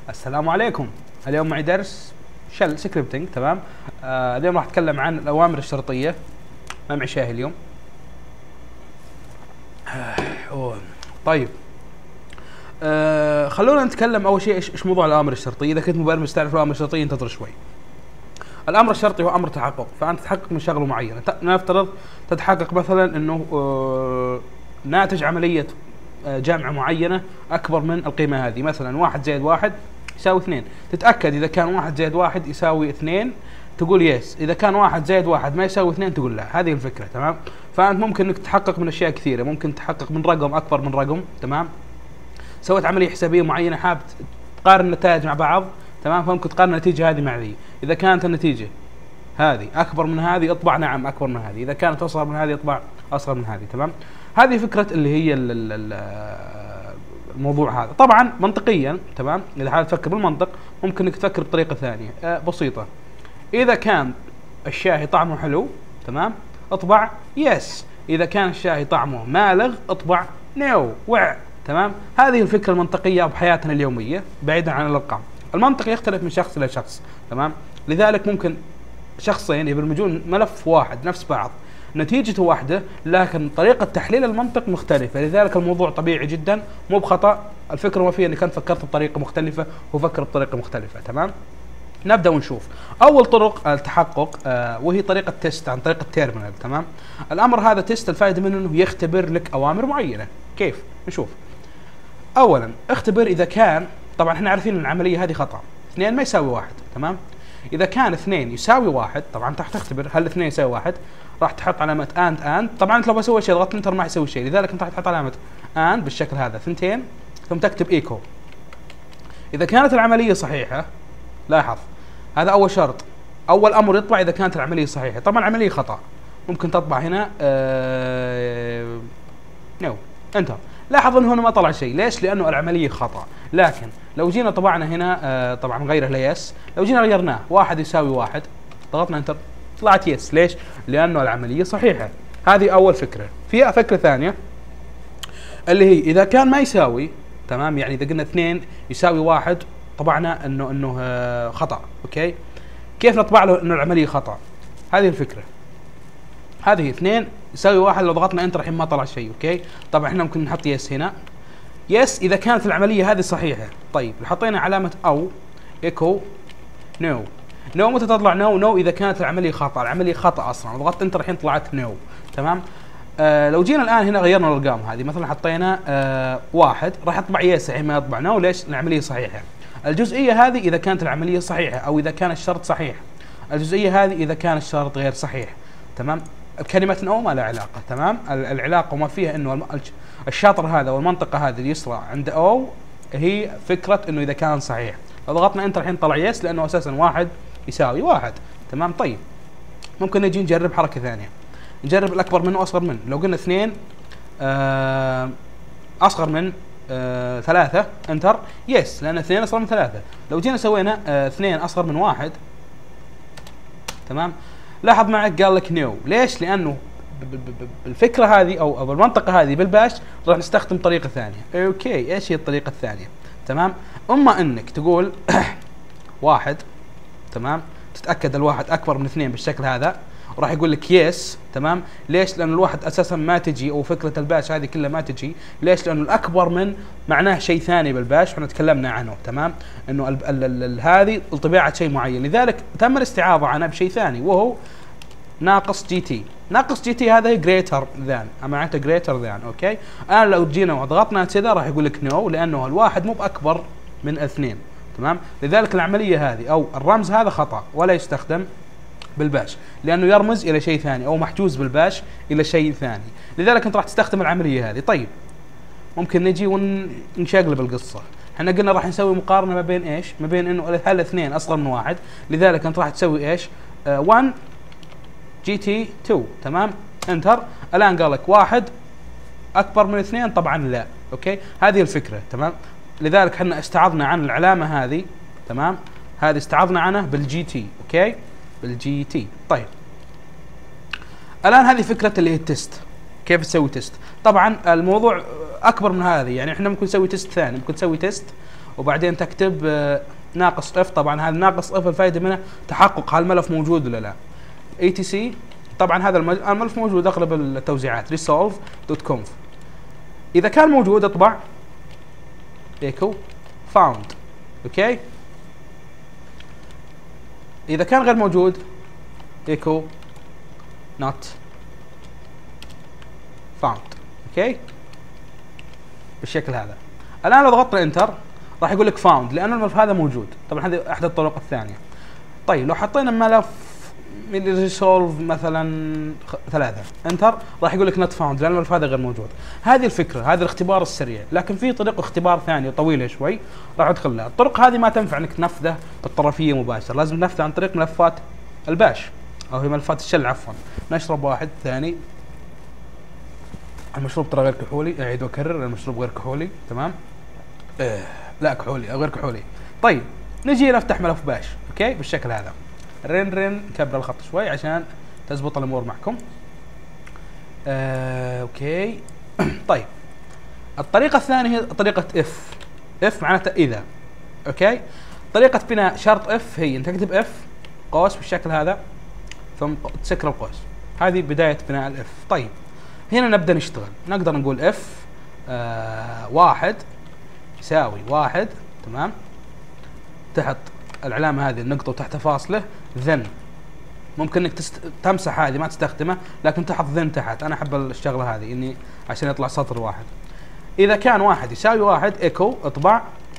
السلام عليكم. اليوم معي درس شل سكريبتنج. تمام. اليوم راح اتكلم عن الاوامر الشرطيه. ما معي شاهي اليوم. طيب، خلونا نتكلم اول شيء ايش موضوع الاوامر الشرطيه. اذا كنت مبرمج تعرف الاوامر الشرطيه انتظر شوي. الامر الشرطي هو امر تحقق، فانت تتحقق من شغله معينه. نفترض تتحقق مثلا انه ناتج عمليه جمع معينه اكبر من القيمه هذه، مثلا 1 زائد 1 يساوي 2. تتاكد اذا كان 1 زائد 1 يساوي 2 تقول يس، اذا كان 1 زائد 1 ما يساوي 2 تقول لا. هذه الفكره. تمام. فانت ممكن انك تحقق من اشياء كثيره، ممكن تحقق من رقم اكبر من رقم. تمام. سويت عمليه حسابيه معينه حاب تقارن النتائج مع بعض. تمام. فممكن تقارن النتيجه هذه مع ذي. اذا كانت النتيجه هذه اكبر من هذه اطبع نعم اكبر من هذه، اذا كانت اصغر من هذه اطبع اصغر من هذه. تمام. هذه فكره اللي هي الموضوع هذا. طبعا منطقيا، تمام، اذا حابب تفكر بالمنطق ممكن انك تفكر بطريقه ثانيه بسيطه. اذا كان الشاهي طعمه حلو، تمام، اطبع يس. اذا كان الشاهي طعمه مالغ اطبع نو وع. تمام. هذه الفكره المنطقيه بحياتنا اليوميه بعيدا عن الارقام. المنطق يختلف من شخص الى شخص. تمام. لذلك ممكن شخصين يبرمجون ملف واحد نفس بعض، نتيجته واحده، لكن طريقه تحليل المنطق مختلفه. لذلك الموضوع طبيعي جدا، مو بخطا. الفكره ما فيها انك انت فكرت بطريقه مختلفه وفكر بطريقه مختلفه. تمام. نبدا ونشوف اول طرق التحقق، وهي طريقه تيست عن طريق التيرمينال. تمام. الامر هذا تيست، الفائده منه انه يختبر لك اوامر معينه. كيف؟ نشوف. اولا اختبر اذا كان، طبعا احنا عارفين ان العمليه هذه خطا، 2 ما يساوي 1. تمام. اذا كان 2 يساوي 1، طبعا انت راح تختبر هل 2 يساوي 1، راح تحط علامه اند. طبعا انت لو بسوي شيء ضغطت انتر ما يسوي شيء، لذلك انت راح تحط علامه اند بالشكل هذا 2 ثم تكتب ايكو. اذا كانت العمليه صحيحه، لاحظ هذا اول شرط، اول امر يطبع اذا كانت العمليه صحيحه. طبعا العمليه خطا، ممكن تطبع هنا نو انتر. لاحظ انه هنا ما طلع شيء، ليش؟ لانه العمليه خطا. لكن لو جينا طبعنا هنا طبعا نغيره ليس، لو جينا غيرناه 1 يساوي 1 ضغطنا انتر طلعت يس. ليش؟ لانه العمليه صحيحه. هذه اول فكره. في فكره ثانيه اللي هي اذا كان ما يساوي، تمام، يعني اذا قلنا 2 يساوي 1 طبعنا انه خطا. اوكي، كيف نطبع له انه العمليه خطا؟ هذه الفكره. هذه 2 يساوي 1 لو ضغطنا انتر الحين ما طلع شيء. اوكي، طبعا احنا ممكن نحط يس هنا. يس اذا كانت العمليه هذه صحيحه. طيب لو حطينا علامه او ايكو نو، نو متى تطلع نو اذا كانت العمليه خطا. العمليه خطا اصلا، وضغطت انتر الحين طلعت نو. تمام. لو جينا الان هنا غيرنا الارقام هذه، مثلا حطينا 1 راح يطبع يس الحين ما يطبع نو. ليش؟ العمليه صحيحه. الجزئيه هذه اذا كانت العمليه صحيحه او اذا كان الشرط صحيح. الجزئيه هذه اذا كان الشرط غير صحيح. تمام. كلمه نو ما لها علاقه. تمام. العلاقه وما فيها انه الشاطر هذا والمنطقه هذه اليسرى عند او هي فكره انه اذا كان صحيح. لو ضغطنا انتر الحين طلع يس لانه اساسا 1 يساوي 1. تمام. طيب ممكن نجي نجرب حركه ثانيه، نجرب الاكبر منه واصغر منه. لو قلنا 2 اصغر من 3 انتر يس لان 2 اصغر من 3. لو جينا سوينا 2 اصغر من 1، تمام، لاحظ معك قال لك نو. ليش؟ لانه بالفكره هذه او بالمنطقه هذه بالباش راح نستخدم طريقه ثانيه. اوكي، ايش هي الطريقه الثانيه؟ تمام. اما انك تقول 1، تمام، تتاكد الواحد اكبر من 2 بالشكل هذا وراح يقول لك يس. تمام. ليش؟ لان الواحد اساسا ما تجي، او فكره الباش هذه كلها ما تجي. ليش؟ لانه الاكبر من معناه شيء ثاني بالباش احنا تكلمنا عنه. تمام. انه هذه طبيعه شيء معين، لذلك تم الاستعاضه عنه بشيء ثاني وهو ناقص جي تي. ناقص جي تي هذا جريتر ذان، معناته جريتر ذان. اوكي، الان لو جينا وضغطنا كذا راح يقول لك نو لانه الواحد مو باكبر من 2. تمام. لذلك العمليه هذه او الرمز هذا خطا ولا يستخدم بالباش لانه يرمز الى شيء ثاني او محجوز بالباش الى شيء ثاني. لذلك انت راح تستخدم العمليه هذه. طيب ممكن نجي ونشقلب القصه. احنا قلنا راح نسوي مقارنه ما بين ايش؟ ما بين انه هل 2 اصغر من 1. لذلك انت راح تسوي ايش؟ 1 جي تي 2. تمام. انتر. الان قال لك 1 اكبر من 2 طبعا لا. اوكي، هذه الفكره. تمام. لذلك احنا استعضنا عن العلامه هذه. تمام. هذه استعضنا عنها بالجي تي. اوكي، بالجي تي. طيب الان هذه فكره اللي هي التست. كيف تسوي تيست؟ طبعا الموضوع اكبر من هذه، يعني احنا ممكن نسوي تيست ثاني، ممكن نسوي تيست وبعدين تكتب ناقص اف. طبعا هذا ناقص اف الفائده منه تحقق هل الملف موجود ولا لا. etc. طبعا هذا الملف موجود اغلب التوزيعات resolve.conf. اذا كان موجود اطبع echo found. اوكي. اذا كان غير موجود echo not found. اوكي بالشكل هذا. الان لو ضغطنا انتر راح يقول لك فاوند لان الملف هذا موجود. طبعا هذه احدى الطرق الثانيه. طيب لو حطينا ملف من ريسولف مثلا 3 انتر راح يقول لك نوت فاوند لان الملف هذا غير موجود. هذه الفكره، هذا الاختبار السريع. لكن في طريقه اختبار ثانيه طويله شوي راح ادخل لها. الطرق هذه ما تنفع انك تنفذه بالطرفيه مباشره، لازم تنفذه عن طريق ملفات الباش او هي ملفات الشل عفوا. نشرب واحد ثاني. المشروب ترى غير كحولي، اعيد واكرر المشروب غير كحولي. تمام. لا كحولي او غير كحولي. طيب نجي نفتح ملف باش. اوكي بالشكل هذا. رن كبر الخط شوي عشان تزبط الامور معكم. اوكي. طيب الطريقه الثانيه هي طريقه اف معناتها اذا. اوكي. طريقه بناء شرط اف هي انت تكتب اف قوس بالشكل هذا ثم تسكر القوس. هذه بدايه بناء الاف. طيب هنا نبدا نشتغل. نقدر نقول اف 1 يساوي 1. تمام. تحت العلامه هذه النقطه وتحت فاصله ذن. ممكن انك تمسح هذه ما تستخدمه لكن تحط ذن تحت. انا احب الشغله هذه اني عشان يطلع سطر واحد. اذا كان 1 يساوي 1 ايكو اطبع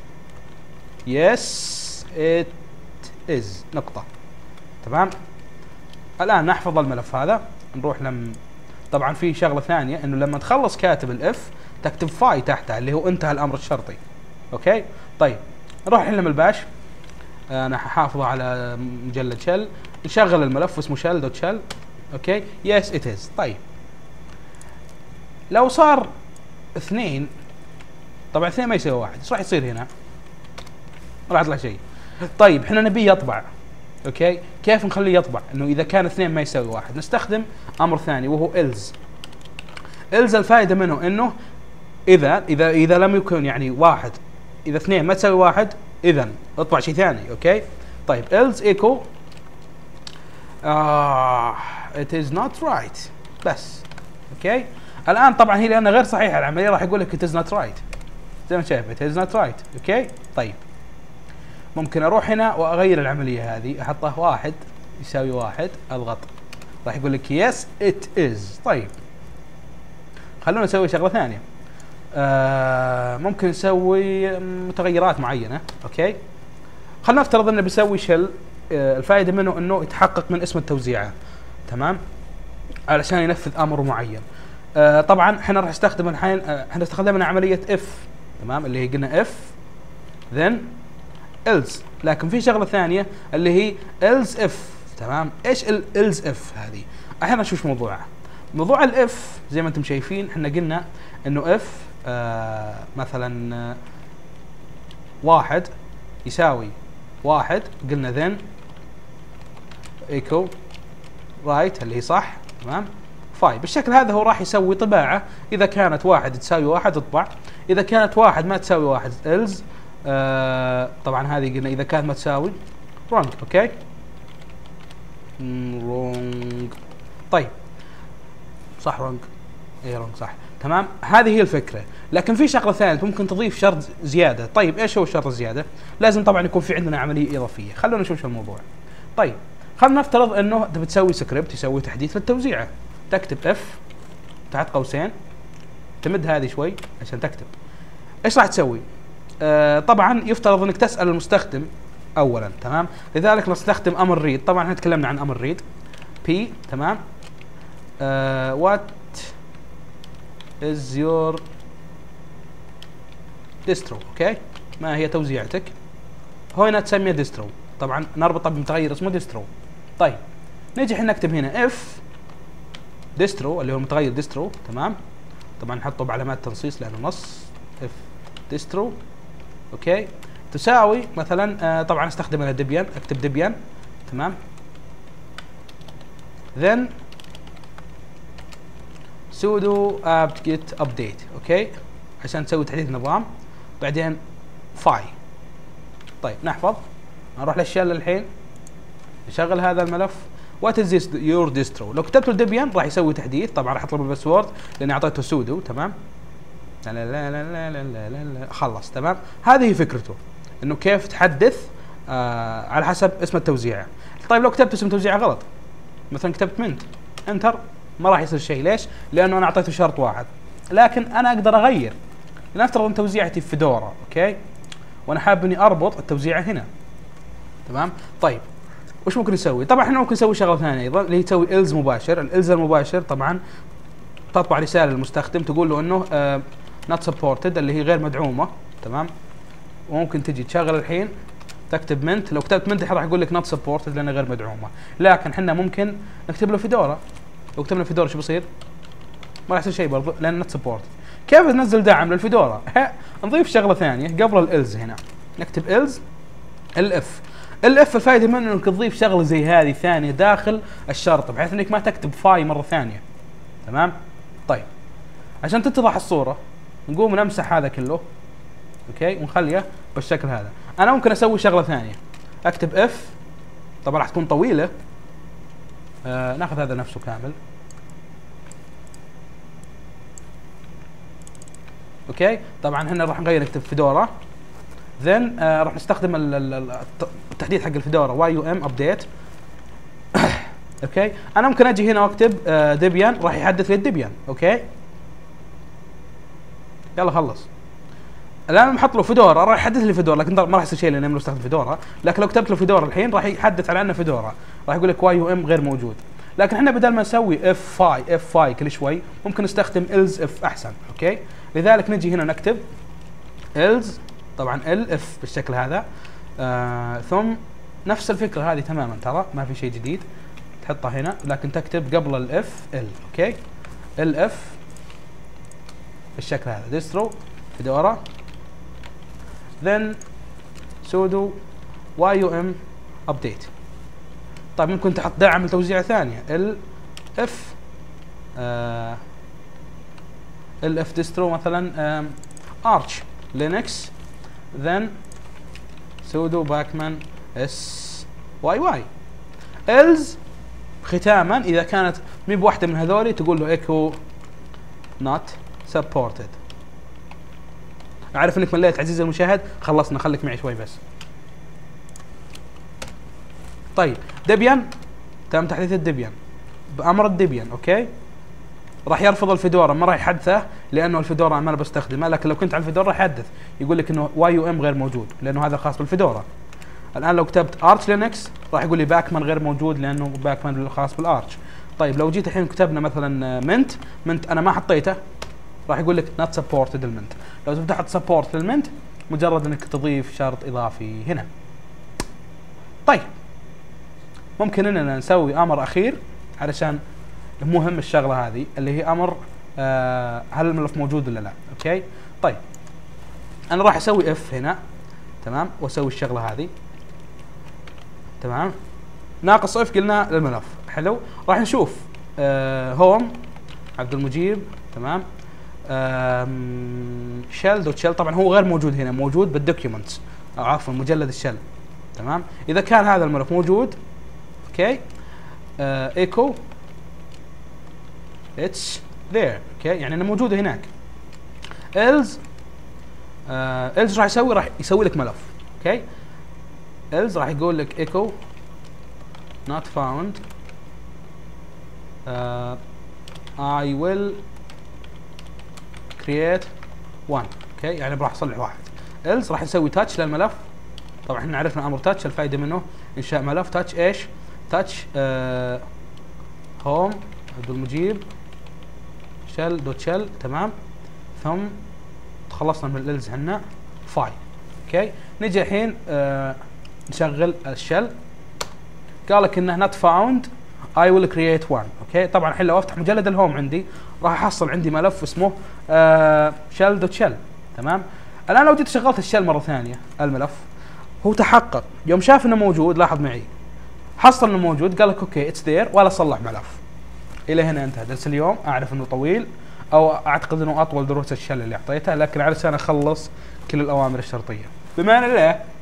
يس ات از نقطه. تمام. الان نحفظ الملف هذا. نروح طبعا في شغله ثانيه انه لما تخلص كاتب الاف تكتب فاي تحتها اللي هو انتهى الامر الشرطي. اوكي. طيب نروح الحين للباش. انا ححافظه على مجلد شل. نشغل الملف اسمه شل دوت شل. اوكي يس ات از. طيب لو صار 2 طبعا 2 ما يساوي 1 ايش راح يصير هنا؟ راح يطلع شيء. طيب احنا نبيه يطبع. اوكي كيف نخليه يطبع؟ انه اذا كان 2 ما يساوي 1 نستخدم امر ثاني وهو إلز الفائده منه انه اذا لم يكن يعني 1 اذا 2 ما تساوي 1 اذا اطبع شيء ثاني. اوكي. طيب إلز ايكو it is not right بس. اوكي. الان طبعا هي لانها غير صحيحه العمليه راح يقول لك it is not right زي ما شايف it is not right. اوكي. طيب ممكن اروح هنا واغير العمليه هذه احطه 1 يساوي 1 اضغط راح يقول لك yes it is. طيب خلونا نسوي شغله ثانيه. ممكن نسوي متغيرات معينه. اوكي. خلينا نفترض انه بيسوي شل. الفائده منه انه يتحقق من اسم التوزيعات. تمام. علشان ينفذ امر معين. طبعا احنا راح نستخدم الحين احنا استخدمنا عمليه اف. تمام اللي هي قلنا اف then else. لكن في شغله ثانيه اللي هي else if. تمام. ايش else if هذه؟ احنا نشوف موضوعها. موضوع الاف زي ما انتم شايفين احنا قلنا انه اف مثلا 1 يساوي 1 قلنا then echo right اللي هي صح. تمام. فاي بالشكل هذا هو راح يسوي طباعه. اذا كانت 1 تساوي 1 اطبع. اذا كانت 1 ما تساوي 1 else. طبعا هذه قلنا اذا كانت ما تساوي wrong. اوكي. wrong. طيب صح wrong. اي wrong صح. تمام. هذه هي الفكره. لكن في شغله ثانيه ممكن تضيف شرط زياده. طيب ايش هو الشرط الزياده؟ لازم طبعا يكون في عندنا عمليه اضافيه. خلونا نشوف شو الموضوع. طيب خلينا نفترض انه تبي تسوي سكريبت يسوي تحديث للتوزيعه. تكتب اف تحت قوسين تمد هذه شوي عشان تكتب. ايش راح تسوي؟ طبعا يفترض انك تسال المستخدم اولا. تمام. لذلك نستخدم امر ريد. طبعا احنا تكلمنا عن امر ريد بي. تمام. وات is your distro. اوكي. ما هي توزيعتك؟ هنا تسميها ديسترو. طبعا نربطها بمتغير اسمه ديسترو. طيب نجي احنا نكتب هنا اف ديسترو اللي هو متغير ديسترو. تمام. طبعا نحطه بعلامات تنصيص لانه نص. اف ديسترو. اوكي. تساوي مثلا طبعا استخدم انا ديبيان. اكتب ديبيان. تمام. then sudo apt get update. اوكي عشان تسوي تحديث نظام. بعدين فاي طيب نحفظ، نروح للشل الحين، نشغل هذا الملف. وات از يور ديسترو. لو كتبت له ديبيان راح يسوي تحديث، طبعا راح اطلب الباسورد لاني اعطيته سودو. تمام، لا لا لا لا لا لا لا لا. خلص. تمام، هذه فكرته انه كيف تحدث على حسب اسم التوزيع. طيب لو كتبت اسم توزيع غلط، مثلا كتبت منت انتر، ما راح يصير شيء. ليش؟ لانه انا اعطيته شرط واحد، لكن انا اقدر اغير. لنفترض ان توزيعتي في فيدورا، اوكي، وانا حابب اني اربط التوزيعه هنا. تمام، طيب وش ممكن نسوي؟ طبعا احنا ممكن نسوي شغله ثانيه ايضا اللي هي تسوي إلز مباشر. الإلز المباشر طبعا تطبع رساله للمستخدم تقول له انه نوت سبورتد، اللي هي غير مدعومه. تمام، وممكن تجي تشغل الحين تكتب منت. لو كتبت منت راح يقول لك نوت سبورتد لانها غير مدعومه، لكن احنا ممكن نكتب له فيدورا. لو كتبنا فيدورا شو بيصير؟ ما راح يصير شيء برضه لان نوت سبورتد. كيف ننزل دعم للفيدورا؟ نضيف شغله ثانيه قبل الإلز. هنا نكتب إلز الاف. الاف الفائده منه انك تضيف شغله زي هذه ثانيه داخل الشرط، بحيث انك ما تكتب فاي مره ثانيه. تمام، طيب عشان تتضح الصوره نقوم نمسح هذا كله، اوكي، ونخليه بالشكل هذا. انا ممكن اسوي شغله ثانيه، اكتب اف، طبعا راح تكون طويله. ناخذ هذا نفسه كامل، اوكي. طبعا احنا راح نغير، نكتب فيدورا، ذن راح نستخدم التحديث حق الفيدورا واي يو ام ابديت. اوكي، انا ممكن اجي هنا واكتب ديبيان، راح يحدث لي الديبيان. اوكي، يلا خلص. الان بحط له فيدورا راح يحدث لي فيدورا، لكن ما راح يصير شيء لاني استخدم فيدورا. لكن لو كتبت له فيدورا الحين راح يحدث على انه فيدورا، راح يقول لك واي يو ام غير موجود. لكن احنا بدل ما نسوي اف فاي كل شوي ممكن نستخدم إلز اف احسن. اوكي، لذلك نجي هنا نكتب إلز، طبعا ال اف بالشكل هذا، ثم نفس الفكره هذه تماما، ترى ما في شيء جديد، تحطها هنا لكن تكتب قبل الاف ال. اوكي، ال اف بالشكل هذا، ديسترو فيدورا، then sudo yum update. طيب ممكن تحط دعم لتوزيع ثانيه، ال اف ديسترو مثلا arch linux then sudo bacman syy. إلز ختاما اذا كانت مي بواحده من هذولي تقول له echo not supported. اعرف انك مليت عزيزي المشاهد، خلصنا، خليك معي شوي بس. طيب ديبيان، تم تحديث الديبيان بامر الديبيان. اوكي، راح يرفض الفيدورا، ما راح يحدثه لانه الفيدورا ما انا بستخدمه. لكن لو كنت على الفيدورا راح يحدث، يقول لك انه واي يو ام غير موجود لانه هذا خاص بالفيدورا. الان لو كتبت ارش لينكس راح يقول لي باكمان غير موجود لانه باكمان خاص بالارش. طيب لو جيت الحين كتبنا مثلا منت انا ما حطيته، راح يقول لك not supported المنت. لو تبي تحط سبورت للمنت مجرد انك تضيف شرط اضافي هنا. طيب ممكن اننا نسوي امر اخير علشان مهم الشغله هذه اللي هي امر هل الملف موجود ولا لا. اوكي، طيب انا راح اسوي اف هنا، تمام، واسوي الشغله هذه. تمام، ناقص اف قلنا للملف. حلو، راح نشوف هوم عبد المجيب، تمام، شل دوت شل. طبعا هو غير موجود هنا، موجود بالدوكيومنتس او عفوا مجلد الشل. تمام، اذا كان هذا الملف موجود، اوكي، ايكو اتس ذير. اوكي، يعني انه موجود هناك. إلز راح يسوي لك ملف. اوكي، إلز راح يقول لك ايكو not found I will create one. اوكي، يعني راح اصلح واحد. إلز راح يسوي تاتش للملف. طبعا احنا عرفنا امر تاتش الفائده منه انشاء ملف. تاتش ايش؟ تاتش هوم عبد المجيب شل دوت شل. تمام، ثم تخلصنا من الإلز عنا فاي. اوكي، نجي الحين نشغل الشل. قال لك انه not found I will create one. اوكي، طبعا الحين لو افتح مجلد الهوم عندي راح احصل عندي ملف اسمه شل دوت شل. تمام، الان لو جيت شغلت الشل مره ثانيه الملف هو تحقق يوم شاف انه موجود. لاحظ معي، حصل انه موجود، قال لك اوكي اتس ذير ولا صلح ملف. الى هنا انتهى درس اليوم. اعرف انه طويل او اعتقد انه اطول دروس الشل اللي اعطيتها، لكن علشان اخلص كل الاوامر الشرطيه. بما ان الله